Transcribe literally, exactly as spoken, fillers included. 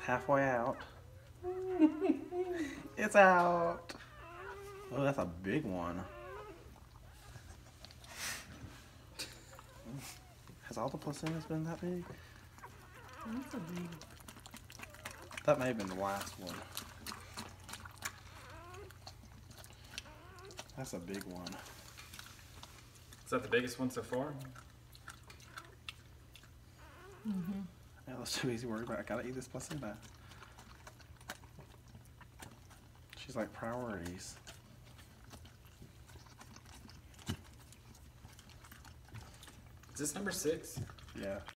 halfway out. It's out. Oh, that's a big one. Has all the placentas been that big? That's a big. That may have been the last one. That's a big one. Is that the biggest one so far? Mm-hmm. Yeah, that's too easy to worry about. I gotta eat this placenta. She's like priorities. Is this number six? Yeah.